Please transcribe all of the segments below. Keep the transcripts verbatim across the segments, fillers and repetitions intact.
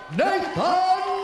Nate Diaz.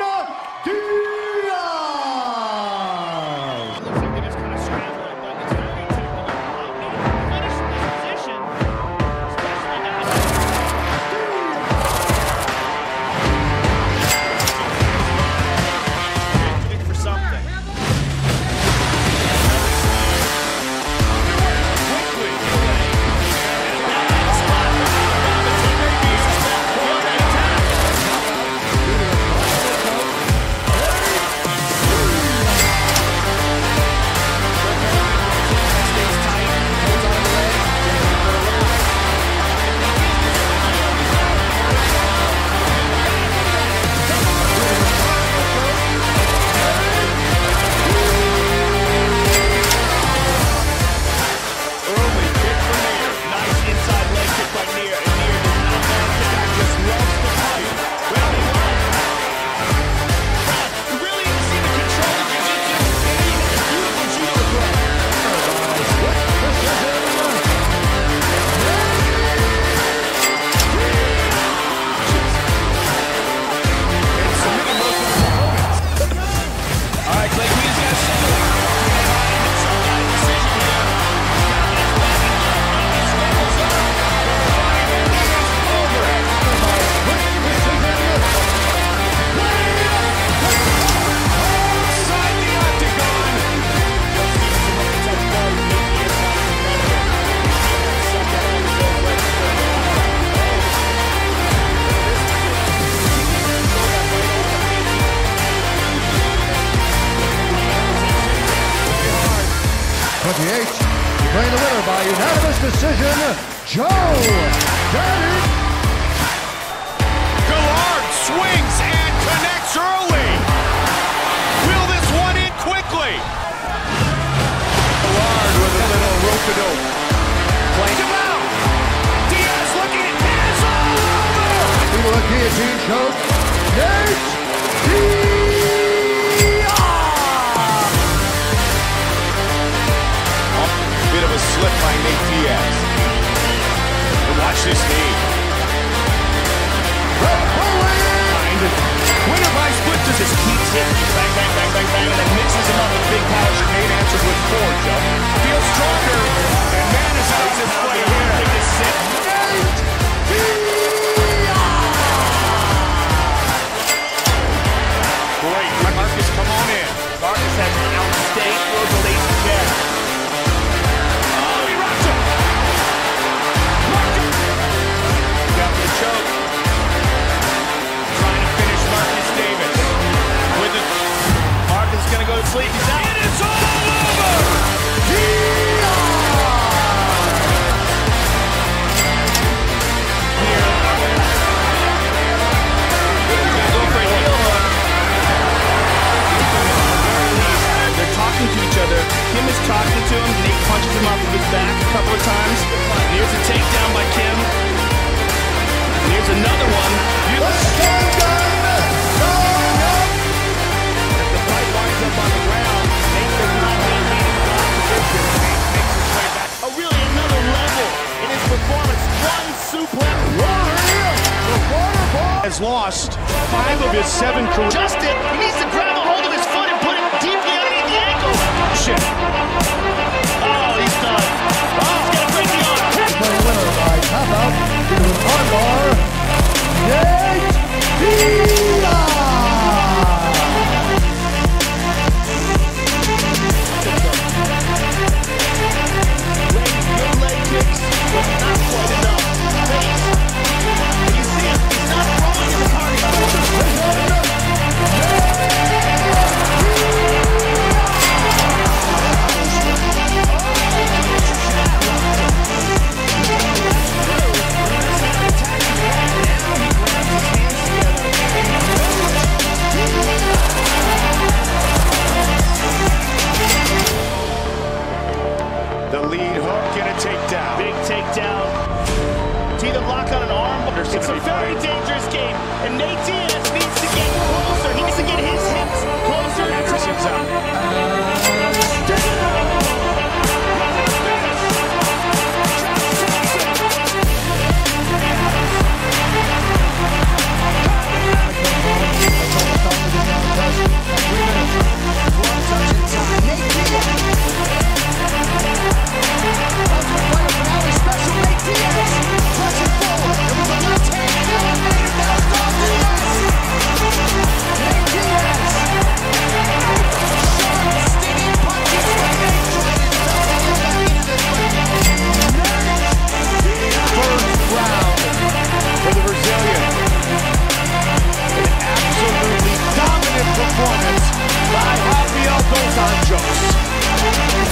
twenty-eight, declaring the winner by unanimous decision, Joe Daddy. Guillard swings and connects early. Will this one in quickly? Guillard with a little rope-a-dope. Playing him out. Diaz looking at Diaz all over. Into a guillotine choke. Nate Diaz. Bit of a slip by Nate Diaz. But watch this knee. Winner by split just keeps hitting. Bang, bang, bang, bang, bang, and then mixes him up with big power. Nate answers with four, Joe. Feels stronger. And man is out this play here. Take this sip. Nate Diaz. Great. Marcus, come on in. Marcus has an outstayed throw to lazy jab. Choke. Trying to finish Marcus Davis. With it. Marcus is going to go to sleep. He's out. And it's all over! Diaz! Here. He's going to go for a heel hook. They're talking to each other. Kim is talking to him. Nate punches him off of his back a couple of times. Here's a takedown by Kim. Here's another one. Let's go, guys! Going up! As the fight winds up on the ground, Nate does not have any opposition. Nate makes his way back. Oh, really another level in his performance. One suplex. Rory, the water ball. Has lost five of his seven career. Just it. He needs to grab a hold of his foot and put it deeply underneath the ankle. Shit. Oh, he's done. Oh, he's got to break the arm. Declaring the winner by tap out to the armbar, Nate Diaz. Good leg kicks, but not quite enough. Face. You see him, he's not throwing his party. The lead hook and a takedown. Big takedown. It's either lock on an arm or it's a very dangerous game. And Nate Diaz needs to get closer. He needs to get his hips closer. Henderson's out.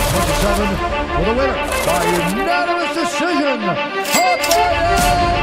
twenty-seven for the winner by unanimous decision. Rafael